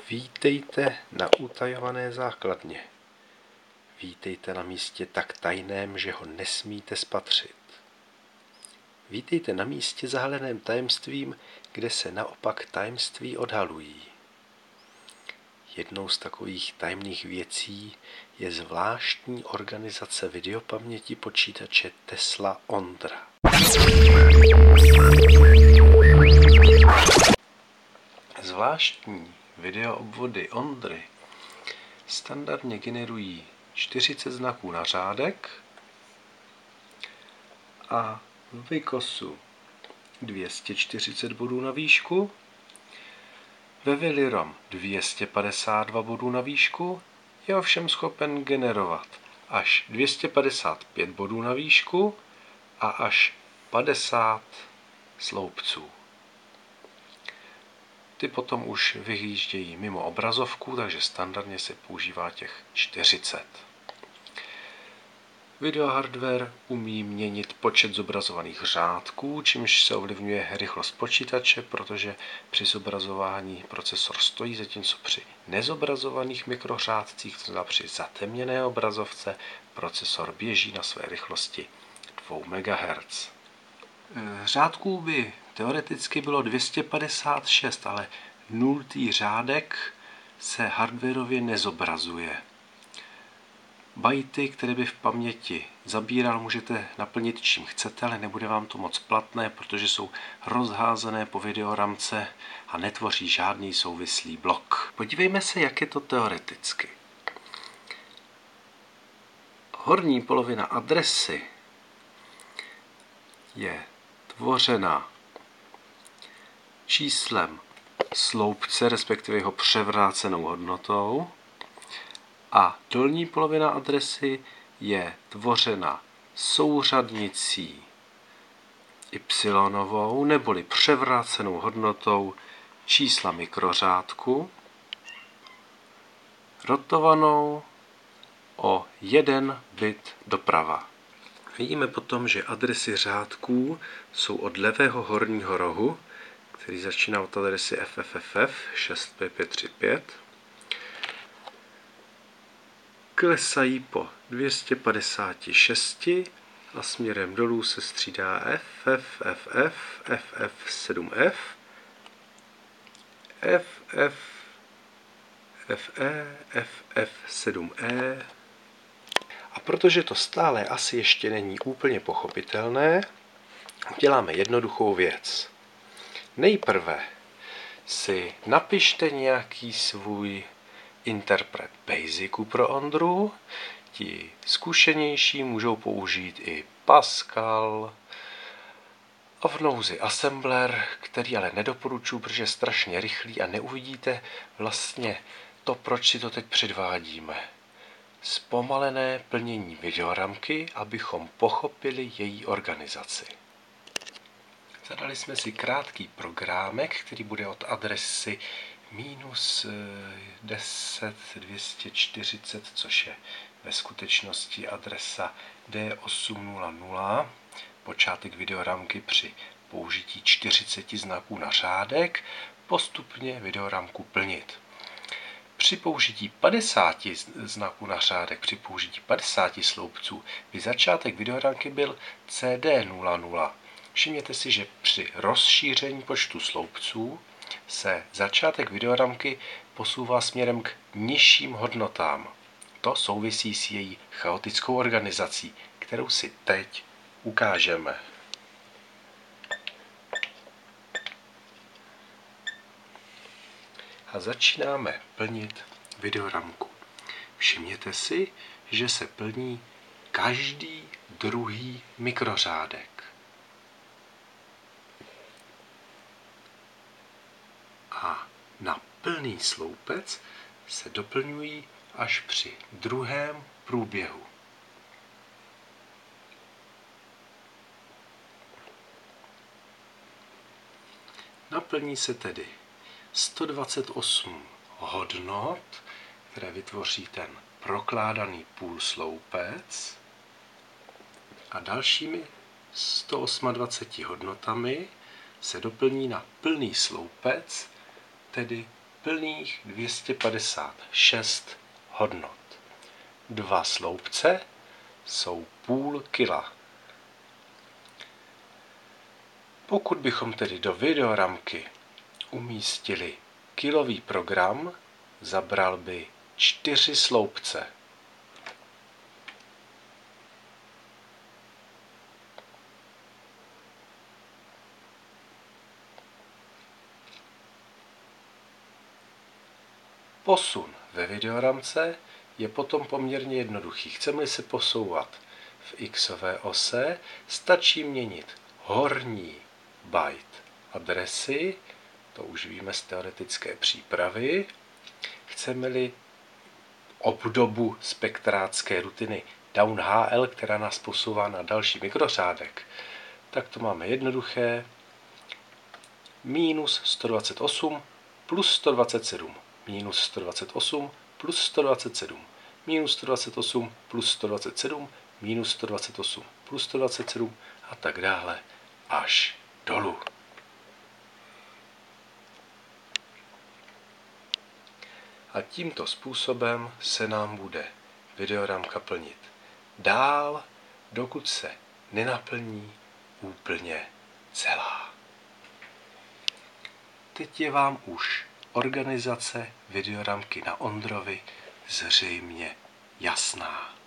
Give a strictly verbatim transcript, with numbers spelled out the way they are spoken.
Vítejte na utajované základně. Vítejte na místě tak tajném, že ho nesmíte spatřit. Vítejte na místě zahaleném tajemstvím, kde se naopak tajemství odhalují. Jednou z takových tajemných věcí je zvláštní organizace videopaměti počítače Tesla Ondra. Zvláštní videoobvody Ondry standardně generují čtyřicet znaků na řádek a v Vicosu dvě stě čtyřicet bodů na výšku, ve Velirom dvě stě padesát dva bodů na výšku, je ovšem schopen generovat až dvě stě padesát pět bodů na výšku a až padesát sloupců. Ty potom už vyjíždějí mimo obrazovku, takže standardně se používá těch čtyřicet. Videohardware umí měnit počet zobrazovaných řádků, čímž se ovlivňuje rychlost počítače, protože při zobrazování procesor stojí, zatímco při nezobrazovaných mikrořádcích, to znamená při zatemněné obrazovce, procesor běží na své rychlosti dvě megahertz. Řádků by teoreticky bylo dvě stě padesát šest, ale nultý řádek se hardwarově nezobrazuje. Bajty, které by v paměti zabíral, můžete naplnit čím chcete, ale nebude vám to moc platné, protože jsou rozházené po videoramce a netvoří žádný souvislý blok. Podívejme se, jak je to teoreticky. Horní polovina adresy je tvořena číslem sloupce, respektive jeho převrácenou hodnotou, a dolní polovina adresy je tvořena souřadnicí y, neboli převrácenou hodnotou čísla mikrořádku, rotovanou o jeden bit doprava. Vidíme potom, že adresy řádků jsou od levého horního rohu, který začíná od adresy F F F F šest pět pět tři pět, klesají po dvě stě padesát šest a směrem dolů se střídá F F F F, F F sedm F, F F F E, F F sedm E. A protože to stále asi ještě není úplně pochopitelné, děláme jednoduchou věc. Nejprve si napište nějaký svůj interpret basicu pro Ondru. Ti zkušenější můžou použít i Pascal a v nouzi Assembler, který ale nedoporučuji, protože je strašně rychlý a neuvidíte vlastně to, proč si to teď předvádíme. Zpomalené plnění videoramky, abychom pochopili její organizaci. Zadali jsme si krátký programek, který bude od adresy minus deset dvě stě čtyřicet, což je ve skutečnosti adresa D osm set, počátek videoramky při použití čtyřicet znaků na řádek, postupně videoramku plnit. Při použití padesáti znaků na řádek, při použití padesáti sloupců, by začátek videoramky byl C D nula nula. Všimněte si, že při rozšíření počtu sloupců se začátek videoramky posouvá směrem k nižším hodnotám. To souvisí s její chaotickou organizací, kterou si teď ukážeme. A začínáme plnit videoramku. Všimněte si, že se plní každý druhý mikrořádek. A na plný sloupec se doplňují až při druhém průběhu. Naplní se tedy sto dvacet osm hodnot, které vytvoří ten prokládaný půlsloupec, a dalšími sto dvacet osm hodnotami se doplní na plný sloupec, tedy plných dvě stě padesát šest hodnot. Dva sloupce jsou půl kila. Pokud bychom tedy do videoramky umístili kilový program, zabral by čtyři sloupce. Posun ve videoramce je potom poměrně jednoduchý. Chceme-li se posouvat v xové ose, stačí měnit horní byte adresy, to už víme z teoretické přípravy. Chceme-li obdobu spektrátské rutiny down H L, která nás posouvá na další mikrořádek, tak to máme jednoduché. Minus sto dvacet osm plus sto dvacet sedm. Minus sto dvacet osm plus sto dvacet sedm. Minus sto dvacet osm plus sto dvacet sedm. Minus sto dvacet osm plus sto dvacet sedm a tak dále až dolů. A tímto způsobem se nám bude videoramka plnit dál, dokud se nenaplní úplně celá. Teď je vám už organizace videoramky na Ondrovi zřejmě jasná.